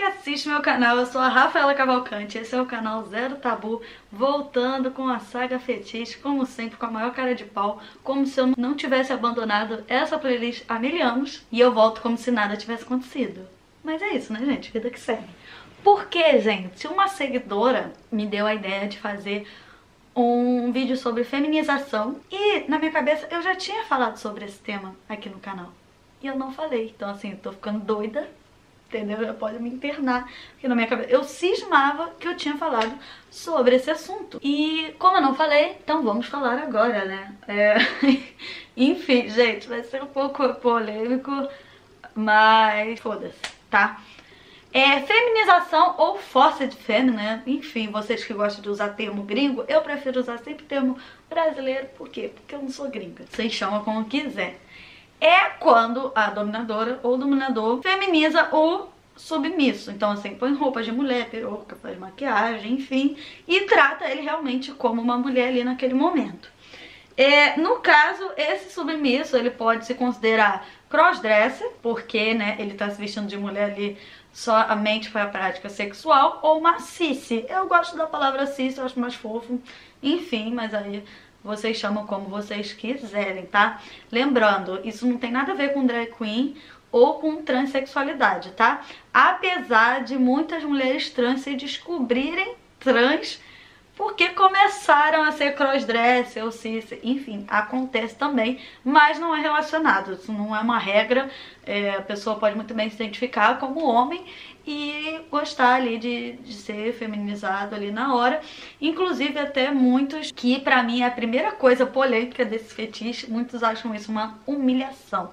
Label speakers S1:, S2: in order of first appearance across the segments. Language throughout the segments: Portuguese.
S1: assiste meu canal, eu sou a Rafaela Cavalcante, esse é o canal Zero Tabu, voltando com a saga fetiche, como sempre, com a maior cara de pau, como se eu não tivesse abandonado essa playlist há 1000 anos, e eu volto como se nada tivesse acontecido. Mas é isso, né, gente? Vida que segue. Porque, gente, uma seguidora me deu a ideia de fazer um vídeo sobre feminização, e na minha cabeça eu já tinha falado sobre esse tema aqui no canal, e eu não falei, então assim, eu tô ficando doida, entendeu? Já pode me internar, porque na minha cabeça eu cismava que eu tinha falado sobre esse assunto. E como eu não falei, então vamos falar agora, né? Enfim, gente, vai ser um pouco polêmico, mas foda-se, tá? Feminização ou forced femme, né? Enfim, vocês que gostam de usar termo gringo, eu prefiro usar sempre termo brasileiro. Por quê? Porque eu não sou gringa. Vocês chamam como quiser. É quando a dominadora ou dominador feminiza o submisso. Então, assim, põe roupas de mulher, peruca, faz maquiagem, enfim, e trata ele realmente como uma mulher ali naquele momento. No caso, esse submisso, ele pode se considerar crossdresser, porque, né, ele tá se vestindo de mulher ali somente para a prática sexual, ou uma cissi. Eu gosto da palavra cissi, eu acho mais fofo, enfim, mas aí vocês chamam como vocês quiserem, tá? Lembrando, isso não tem nada a ver com drag queen ou com transexualidade, tá? Apesar de muitas mulheres trans se descobrirem trans porque começaram a ser crossdresser ou cis, enfim, acontece também, mas não é relacionado, isso não é uma regra, a pessoa pode muito bem se identificar como homem e gostar ali de ser feminizado ali na hora, inclusive até muitos, que pra mim é a primeira coisa polêmica desse fetiche, muitos acham isso uma humilhação.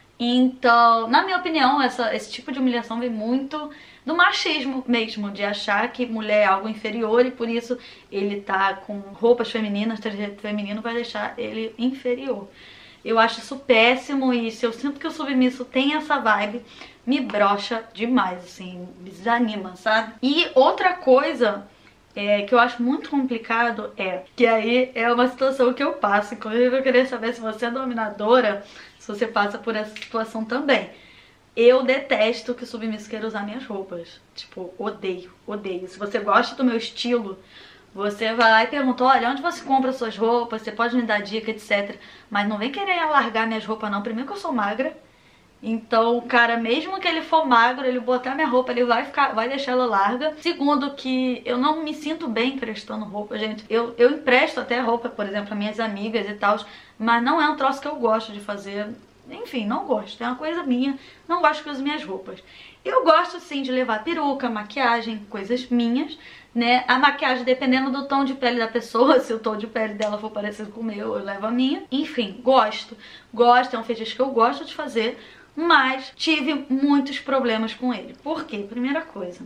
S1: Então, na minha opinião, esse tipo de humilhação vem muito do machismo mesmo, de achar que mulher é algo inferior e por isso ele tá com roupas femininas, trajeto feminino vai deixar ele inferior. Eu acho isso péssimo e se eu sinto que o submisso tem essa vibe, me brocha demais, assim, desanima, sabe? E outra coisa que eu acho muito complicado que aí é uma situação que eu passo, inclusive eu queria saber se você é dominadora, se você passa por essa situação também. Eu detesto que o submisso queira usar minhas roupas. Tipo, odeio, odeio. Se você gosta do meu estilo, você vai lá e pergunta, olha, onde você compra suas roupas? Você pode me dar dica, etc. Mas não vem querer alargar minhas roupas não. Primeiro que eu sou magra. Então, cara, mesmo que ele for magro, ele botar minha roupa, ele vai deixar ela larga. Segundo, que eu não me sinto bem emprestando roupa, gente. Eu empresto até roupa, por exemplo, a minhas amigas e tal, mas não é um troço que eu gosto de fazer. Enfim, não gosto, é uma coisa minha, não gosto que use minhas roupas. Eu gosto sim de levar peruca, maquiagem, coisas minhas, né? A maquiagem dependendo do tom de pele da pessoa, se o tom de pele dela for parecido com o meu, eu levo a minha. Enfim, gosto, é um fetiche que eu gosto de fazer, mas tive muitos problemas com ele. Por quê? Primeira coisa,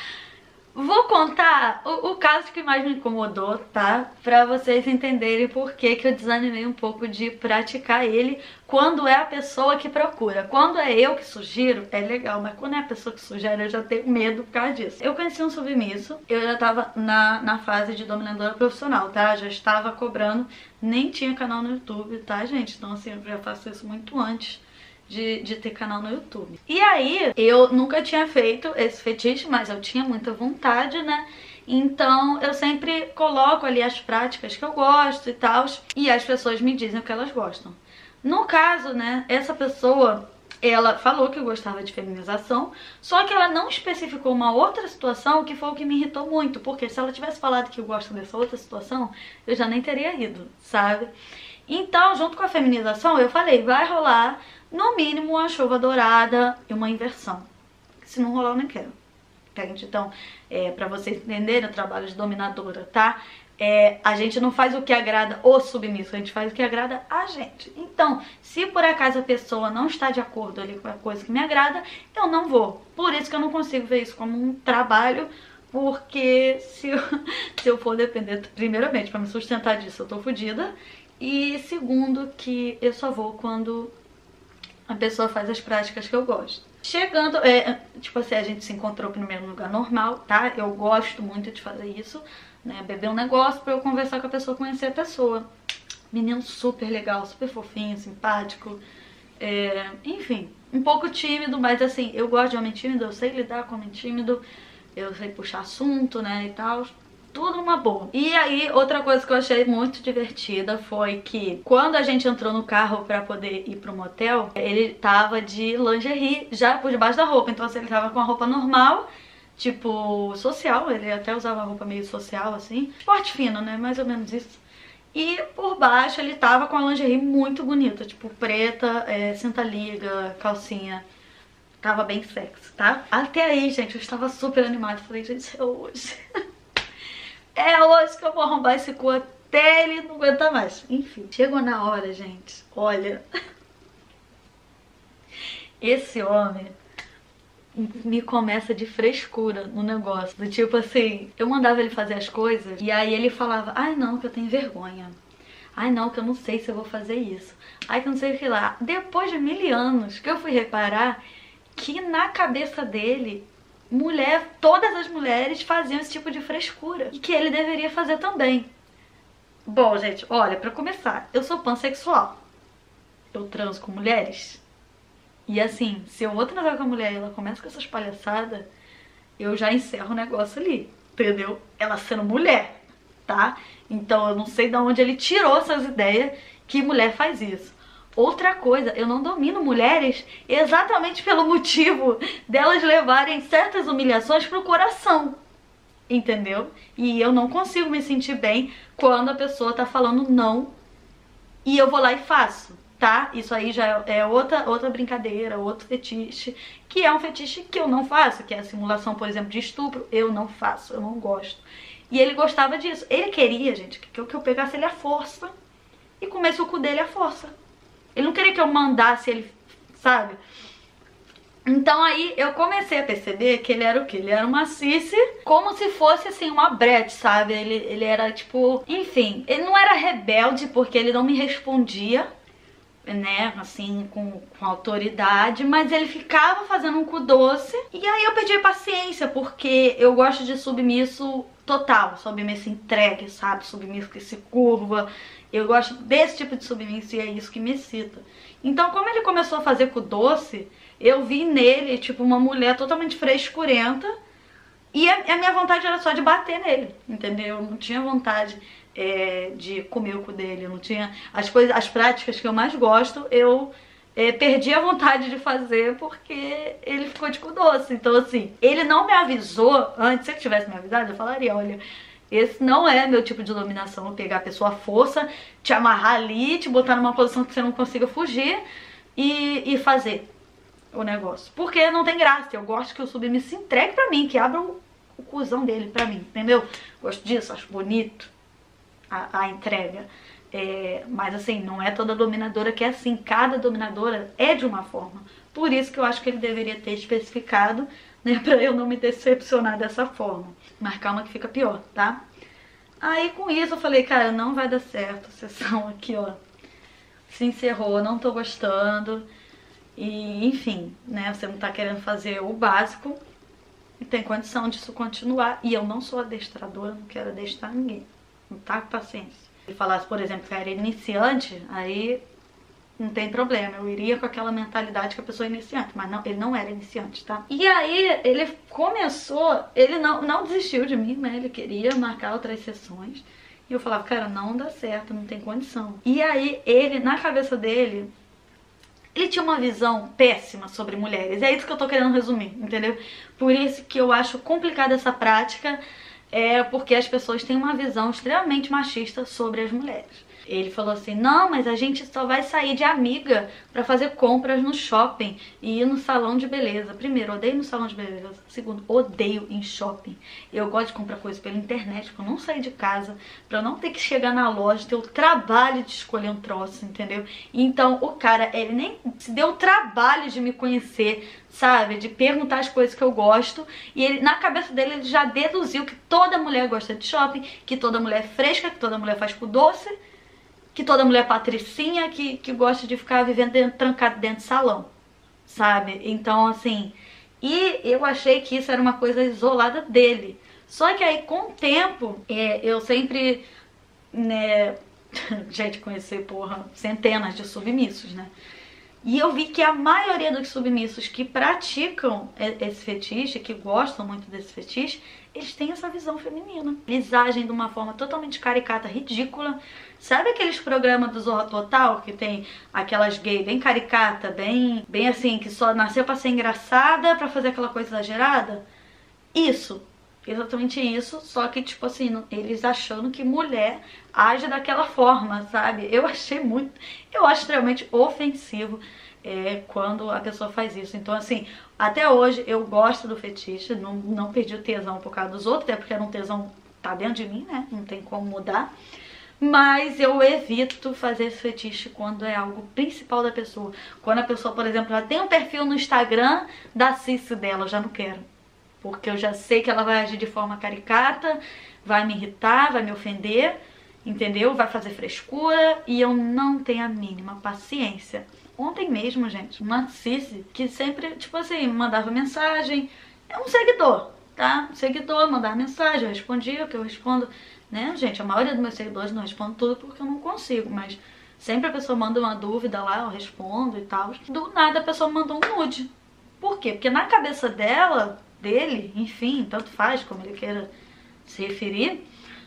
S1: vou contar o caso que mais me incomodou, tá? Pra vocês entenderem por que eu desanimei um pouco de praticar ele quando é a pessoa que procura. Quando é eu que sugiro, é legal, mas quando é a pessoa que sugere, eu já tenho medo por causa disso. Eu conheci um submisso, eu já tava na fase de dominadora profissional, tá? Já estava cobrando, nem tinha canal no YouTube, tá, gente? Então, assim, eu já faço isso muito antes de ter canal no YouTube. E aí, eu nunca tinha feito esse fetiche, mas eu tinha muita vontade, né? Então, eu sempre coloco ali as práticas que eu gosto e tal, e as pessoas me dizem o que elas gostam. No caso, né, essa pessoa, ela falou que eu gostava de feminização, só que ela não especificou uma outra situação que foi o que me irritou muito, porque se ela tivesse falado que eu gosto dessa outra situação, eu já nem teria ido, sabe? Então, junto com a feminização, eu falei, vai rolar no mínimo uma chuva dourada e uma inversão. Se não rolar, eu nem quero. Entende? Então, pra vocês entenderem o trabalho de dominadora, tá? A gente não faz o que agrada o submisso, a gente faz o que agrada a gente. Então, se por acaso a pessoa não está de acordo ali com a coisa que me agrada, eu não vou. Por isso que eu não consigo ver isso como um trabalho, porque se eu for depender, primeiramente, pra me sustentar disso, eu tô fodida. E segundo, que eu só vou quando a pessoa faz as práticas que eu gosto. Chegando, tipo assim, a gente se encontrou primeiro no lugar normal, tá? Eu gosto muito de fazer isso, né? Beber um negócio pra eu conversar com a pessoa, conhecer a pessoa. Menino super legal, super fofinho, simpático. Enfim, um pouco tímido, mas assim, eu gosto de homem tímido, eu sei lidar com homem tímido, eu sei puxar assunto, né, e tal. Tudo uma boa. E aí, outra coisa que eu achei muito divertida foi que quando a gente entrou no carro pra poder ir pro motel, ele tava de lingerie já por debaixo da roupa. Então assim, ele tava com a roupa normal, tipo social, ele até usava roupa meio social assim, esporte fino, né, mais ou menos isso. E por baixo ele tava com a lingerie muito bonita, tipo preta, cinta liga, calcinha. Tava bem sexy, tá? Até aí, gente, eu estava super animada. Falei, gente, é hoje. É hoje que eu vou arrombar esse cu até ele não aguentar mais. Enfim, chegou na hora, gente. Olha, esse homem me começa de frescura no negócio. Do tipo assim, eu mandava ele fazer as coisas e aí ele falava, ai não, que eu tenho vergonha. Ai não, que eu não sei se eu vou fazer isso. Ai que eu não sei o que lá. Depois de 1000 anos que eu fui reparar que na cabeça dele, todas as mulheres faziam esse tipo de frescura. E que ele deveria fazer também. Bom, gente, olha, pra começar, eu sou pansexual. Eu transo com mulheres. E assim, se eu vou transar com a mulher e ela começa com essas palhaçadas, eu já encerro o negócio ali, entendeu? Ela sendo mulher, tá? Então eu não sei de onde ele tirou essas ideias que mulher faz isso. Outra coisa, eu não domino mulheres exatamente pelo motivo delas levarem certas humilhações pro coração, entendeu? E eu não consigo me sentir bem quando a pessoa tá falando não e eu vou lá e faço, tá? Isso aí já é outra brincadeira, outro fetiche, que é um fetiche que eu não faço, que é a simulação, por exemplo, de estupro, eu não faço, eu não gosto. E ele gostava disso. Ele queria, gente, que eu pegasse ele à força e comesse o cu dele à força. Ele não queria que eu mandasse ele, sabe? Então aí eu comecei a perceber que ele era o quê? Ele era uma cici, como se fosse assim uma brete, sabe? Ele era tipo... Enfim, ele não era rebelde porque ele não me respondia, né? Assim, com autoridade, mas ele ficava fazendo um cu doce. E aí eu perdi a paciência, porque eu gosto de submisso total, submisso entregue, sabe? Submisso que se curva. Eu gosto desse tipo de submisso e é isso que me excita. Então, como ele começou a fazer com doce, eu vi nele, tipo, uma mulher totalmente frescurenta. E a minha vontade era só de bater nele, entendeu? Eu não tinha vontade de comer o cu dele. Eu não tinha... As práticas que eu mais gosto, eu perdi a vontade de fazer porque ele ficou de cu doce. Então, assim, ele não me avisou antes. Se ele tivesse me avisado, eu falaria, olha... Esse não é meu tipo de dominação, eu pegar a pessoa à força, te amarrar ali, te botar numa posição que você não consiga fugir e fazer o negócio. Porque não tem graça, eu gosto que o submisso se entregue pra mim, que abra o cuzão dele pra mim, entendeu? Gosto disso, acho bonito a entrega. Mas assim, não é toda dominadora que é assim, cada dominadora é de uma forma. Por isso que eu acho que ele deveria ter especificado, né, pra eu não me decepcionar dessa forma. Mas calma que fica pior, tá? Aí com isso eu falei, cara, não vai dar certo. A sessão aqui, ó, se encerrou, não tô gostando. E enfim, né, você não tá querendo fazer o básico e tem condição disso continuar. E eu não sou adestradora, não quero adestrar ninguém. Não tá com paciência. Se falasse, por exemplo, que era iniciante, aí... não tem problema, eu iria com aquela mentalidade que a pessoa é iniciante, mas não, ele não era iniciante, tá? E aí ele começou, ele não desistiu de mim, né? Ele queria marcar outras sessões. E eu falava, cara, não dá certo, não tem condição. E aí ele, na cabeça dele, ele tinha uma visão péssima sobre mulheres. É isso que eu tô querendo resumir, entendeu? Por isso que eu acho complicada essa prática, porque as pessoas têm uma visão extremamente machista sobre as mulheres. Ele falou assim, não, mas a gente só vai sair de amiga pra fazer compras no shopping e ir no salão de beleza. Primeiro, odeio no salão de beleza. Segundo, odeio em shopping. Eu gosto de comprar coisas pela internet, pra eu não sair de casa, pra eu não ter que chegar na loja, ter o trabalho de escolher um troço, entendeu? Então, o cara, ele nem se deu o trabalho de me conhecer, sabe? De perguntar as coisas que eu gosto. E ele, na cabeça dele, ele já deduziu que toda mulher gosta de shopping, que toda mulher é fresca, que toda mulher faz com doce, que toda mulher patricinha, que gosta de ficar vivendo trancado dentro de salão, sabe? Então, assim... E eu achei que isso era uma coisa isolada dele. Só que aí, com o tempo, eu sempre, né... gente, conhecer, porra, centenas de submissos, né? E eu vi que a maioria dos submissos que praticam esse fetiche, que gostam muito desse fetiche, eles têm essa visão feminina. Eles agem de uma forma totalmente caricata, ridícula. Sabe aqueles programas do Zorra Total, que tem aquelas gays bem caricata, bem assim, que só nasceu pra ser engraçada, pra fazer aquela coisa exagerada? Isso. Exatamente isso, só que, tipo assim, eles achando que mulher age daquela forma, sabe? Eu acho extremamente ofensivo quando a pessoa faz isso. Então, assim, até hoje eu gosto do fetiche, não perdi o tesão por causa dos outros, até porque era um tesão tá dentro de mim, né? Não tem como mudar. Mas eu evito fazer esse fetiche quando é algo principal da pessoa. Quando a pessoa, por exemplo, já tem um perfil no Instagram da cice dela, eu já não quero. Porque eu já sei que ela vai agir de forma caricata, vai me irritar, vai me ofender, entendeu? Vai fazer frescura e eu não tenho a mínima paciência. Ontem mesmo, gente, uma cice que sempre, tipo assim, mandava mensagem, é um seguidor, tá? Um seguidor mandava mensagem, eu respondia, o que eu respondo, né? Gente, a maioria dos meus seguidores não respondo tudo porque eu não consigo, mas sempre a pessoa manda uma dúvida lá, eu respondo e tal. Do nada a pessoa mandou um nude. Por quê? Porque na cabeça dele, enfim, tanto faz como ele queira se referir,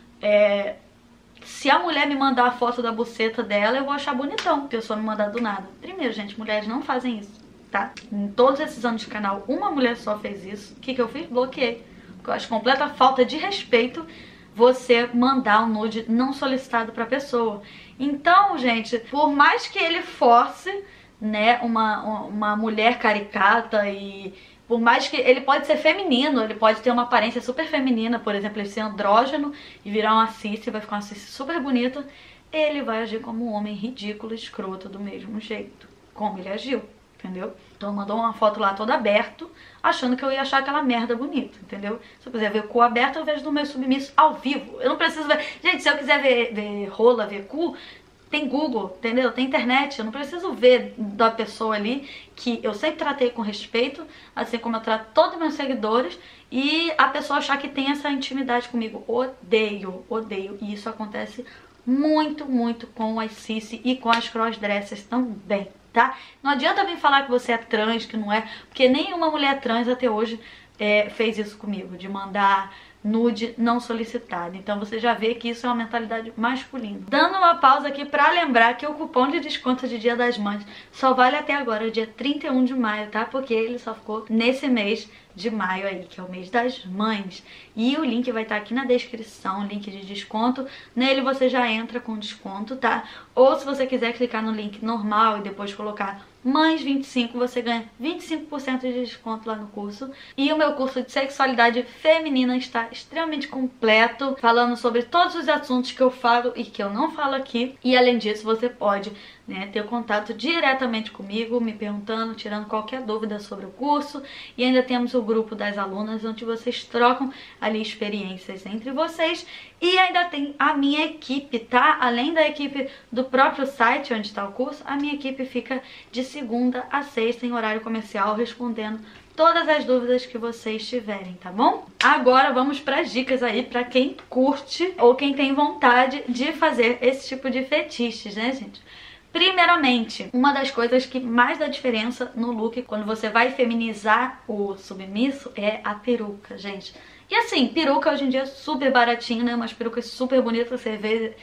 S1: se a mulher me mandar a foto da buceta dela, eu vou achar bonitão, a pessoa me mandar do nada. Primeiro, gente, mulheres não fazem isso, tá? Em todos esses anos de canal, uma mulher só fez isso. O que eu fiz? Bloqueei. Porque eu acho completa falta de respeito você mandar um nude não solicitado pra pessoa. Então, gente, por mais que ele force, né, uma mulher caricata e... Por mais que ele pode ser feminino, ele pode ter uma aparência super feminina, por exemplo, ele ser andrógeno e virar uma cice, vai ficar uma cice super bonita, ele vai agir como um homem ridículo, escroto, do mesmo jeito, como ele agiu, entendeu? Então mandou uma foto lá toda aberto, achando que eu ia achar aquela merda bonita, entendeu? Se eu quiser ver cu aberto, eu vejo do meu submisso ao vivo. Eu não preciso ver... Gente, se eu quiser ver rola, ver cu... Tem Google, entendeu? Tem internet, eu não preciso ver da pessoa ali, que eu sempre tratei com respeito, assim como eu trato todos os meus seguidores, e a pessoa achar que tem essa intimidade comigo. Odeio, odeio. E isso acontece muito, muito com as cici e com as crossdressers também, tá? Não adianta vir falar que você é trans, que não é, porque nenhuma mulher trans até hoje fez isso comigo, de mandar nude não solicitado. Então você já vê que isso é uma mentalidade masculina. Dando uma pausa aqui pra lembrar que o cupom de desconto de Dia das Mães só vale até agora, dia 31 de maio, tá? Porque ele só ficou nesse mês de maio aí, que é o mês das mães. E o link vai estar aqui na descrição, link de desconto. Nele você já entra com desconto, tá? Ou se você quiser clicar no link normal e depois colocar Mães 25, você ganha 25% de desconto lá no curso. E o meu curso de sexualidade feminina está extremamente completo, falando sobre todos os assuntos que eu falo e que eu não falo aqui. E além disso, você pode, né, ter contato diretamente comigo, me perguntando, tirando qualquer dúvida sobre o curso. E ainda temos o grupo das alunas, onde vocês trocam ali experiências entre vocês. E ainda tem a minha equipe, tá? Além da equipe do próprio site onde está o curso, a minha equipe fica de segunda a sexta em horário comercial, respondendo todas as dúvidas que vocês tiverem, tá bom? Agora vamos para as dicas aí para quem curte ou quem tem vontade de fazer esse tipo de fetiches, né, gente? Primeiramente, uma das coisas que mais dá diferença no look quando você vai feminizar o submisso é a peruca, gente. E assim, peruca hoje em dia é super baratinha, né? Umas perucas super bonitas, vocês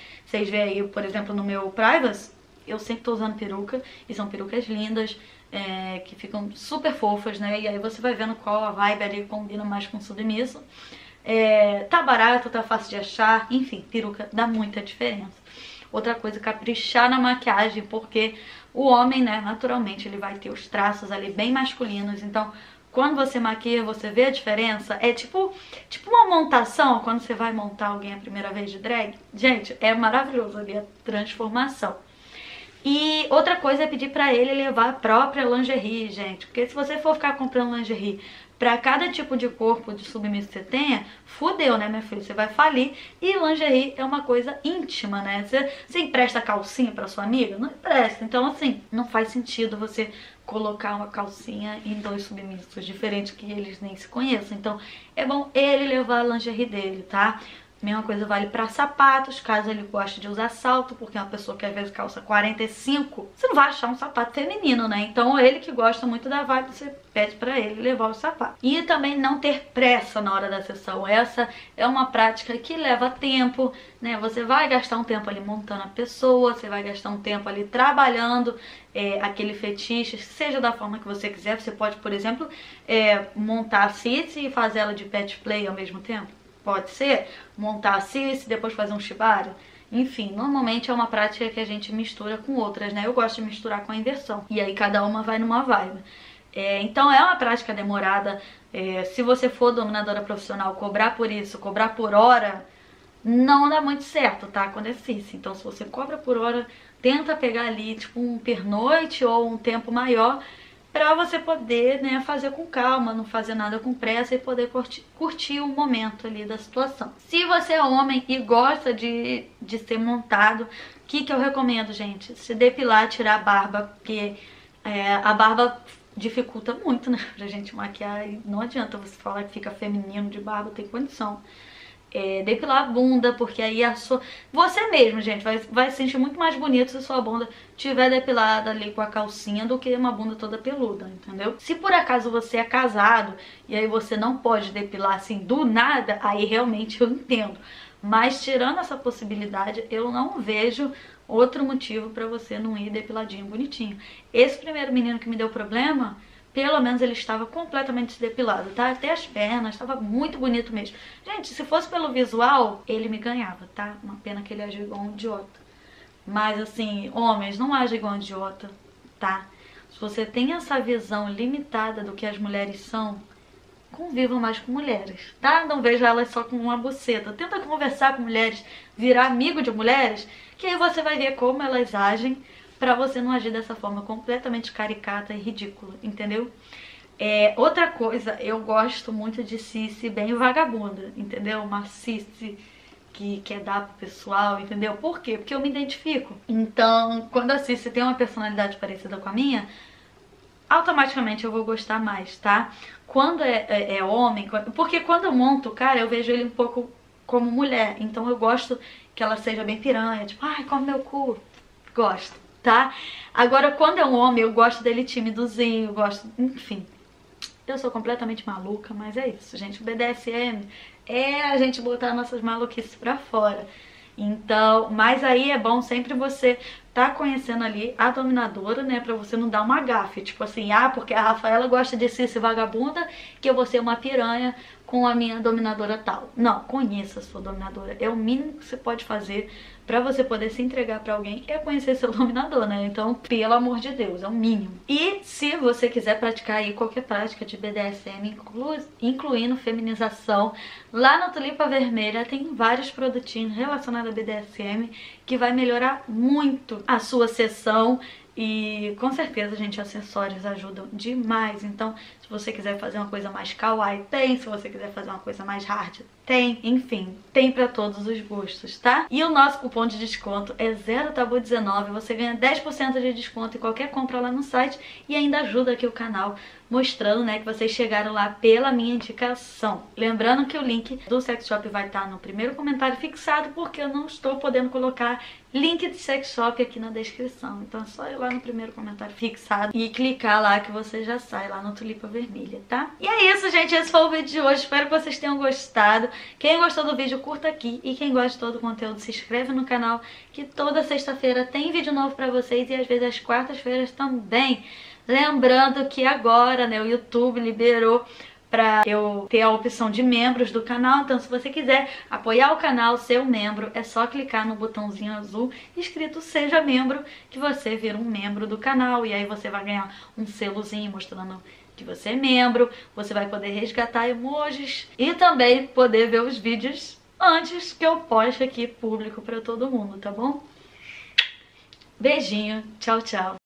S1: vê aí, por exemplo, no meu Privacy, eu sempre tô usando peruca, e são perucas lindas, que ficam super fofas, né? E aí você vai vendo qual a vibe ali combina mais com o submisso. Tá barato, tá fácil de achar, enfim, peruca dá muita diferença. Outra coisa, caprichar na maquiagem, porque o homem, né, naturalmente, ele vai ter os traços ali bem masculinos, então quando você maquia, você vê a diferença. É tipo uma montação, quando você vai montar alguém a primeira vez de drag. Gente, é maravilhoso ali a transformação. E outra coisa é pedir pra ele levar a própria lingerie, gente. Porque se você for ficar comprando lingerie pra cada tipo de corpo de submisso que você tenha, fudeu, né, minha filha? Você vai falir. E lingerie é uma coisa íntima, né? Você empresta calcinha pra sua amiga? Não empresta. Então, assim, não faz sentido você colocar uma calcinha em dois submissos diferentes que eles nem se conheçam. Então, é bom ele levar a lingerie dele, tá? Mesma coisa vale para sapatos, caso ele goste de usar salto, porque é uma pessoa que às vezes calça 45, você não vai achar um sapato feminino, né? Então ele que gosta muito da vibe, você pede para ele levar o sapato. E também não ter pressa na hora da sessão. Essa é uma prática que leva tempo, né? Você vai gastar um tempo ali montando a pessoa, você vai gastar um tempo ali trabalhando aquele fetiche, seja da forma que você quiser. Você pode, por exemplo, montar a Cici e fazer ela de pet play ao mesmo tempo. Pode ser montar a Cici e depois fazer um shibari. Enfim, normalmente é uma prática que a gente mistura com outras, né? Eu gosto de misturar com a inversão. E aí cada uma vai numa vibe. Então é uma prática demorada. Se você for dominadora profissional, cobrar por isso, cobrar por hora, não dá muito certo, tá? Quando é Cici. Então se você cobra por hora, tenta pegar ali tipo um pernoite ou um tempo maior, pra você poder, né, fazer com calma, não fazer nada com pressa e poder curtir o momento ali da situação. Se você é homem e gosta de ser montado, o que eu recomendo, gente? Se depilar, tirar a barba, porque a barba dificulta muito, né, pra gente maquiar. E não adianta você falar que fica feminino de barba, tem condição. Depilar a bunda, porque aí você mesmo, gente, vai se sentir muito mais bonito se sua bunda tiver depilada ali com a calcinha do que uma bunda toda peluda, entendeu? Se por acaso você é casado e aí você não pode depilar assim do nada, aí realmente eu entendo. Mas tirando essa possibilidade, eu não vejo outro motivo pra você não ir depiladinho, bonitinho. Esse primeiro menino que me deu problema, pelo menos ele estava completamente depilado, tá? Até as pernas, estava muito bonito mesmo. Gente, se fosse pelo visual, ele me ganhava, tá? Uma pena que ele agiu igual um idiota. Mas assim, homens, não agem igual um idiota, tá? Se você tem essa visão limitada do que as mulheres são, convivam mais com mulheres, tá? Não veja elas só com uma buceta. Tenta conversar com mulheres, virar amigo de mulheres, que aí você vai ver como elas agem, pra você não agir dessa forma completamente caricata e ridícula, entendeu? Outra coisa, eu gosto muito de Cici bem vagabunda, entendeu? Uma Cici que quer dar pro pessoal, entendeu? Por quê? Porque eu me identifico. Então, quando a Cici tem uma personalidade parecida com a minha, automaticamente eu vou gostar mais, tá? Quando é homem, porque quando eu monto o cara, eu vejo ele um pouco como mulher, então eu gosto que ela seja bem piranha, tipo, ai, come meu cu, gosto. Tá? Agora, quando é um homem, eu gosto dele timidozinho, eu gosto... Enfim, eu sou completamente maluca, mas é isso, gente. O BDSM é a gente botar nossas maluquices pra fora. Então, mas aí é bom sempre você tá conhecendo ali a dominadora, né? Pra você não dar uma gafe. Tipo assim, porque a Rafaela gosta de Cici vagabunda, que eu vou ser uma piranha com a minha dominadora tal. Não, conheça a sua dominadora. É o mínimo que você pode fazer pra você poder se entregar pra alguém, é conhecer seu dominador, né? Então, pelo amor de Deus, é o mínimo. E se você quiser praticar aí qualquer prática de BDSM, incluindo feminização, lá no Tulipa Vermelha tem vários produtinhos relacionados a BDSM que vai melhorar muito a sua sessão. E com certeza, gente, acessórios ajudam demais. Então, se você quiser fazer uma coisa mais kawaii, tem. Se você quiser fazer uma coisa mais hard, tem. Enfim, tem pra todos os gostos, tá? E o nosso cupom de desconto é 0tabu19. Você ganha 10% de desconto em qualquer compra lá no site e ainda ajuda aqui o canal, mostrando, né, que vocês chegaram lá pela minha indicação. Lembrando que o link do sex shop vai estar no primeiro comentário fixado, porque eu não estou podendo colocar link de sex shop aqui na descrição. Então é só ir lá no primeiro comentário fixado e clicar lá que você já sai lá no Tulipa Vermelha, tá? E é isso, gente. Esse foi o vídeo de hoje. Espero que vocês tenham gostado. Quem gostou do vídeo, curta aqui. E quem gostou do conteúdo, se inscreve no canal, que toda sexta-feira tem vídeo novo pra vocês e às vezes às quartas-feiras também. Lembrando que agora, né, o YouTube liberou pra eu ter a opção de membros do canal. Então, se você quiser apoiar o canal, ser um membro, é só clicar no botãozinho azul escrito Seja Membro, que você vira um membro do canal. E aí você vai ganhar um selozinho mostrando que você é membro. Você vai poder resgatar emojis e também poder ver os vídeos antes que eu poste aqui público pra todo mundo, tá bom? Beijinho, tchau, tchau.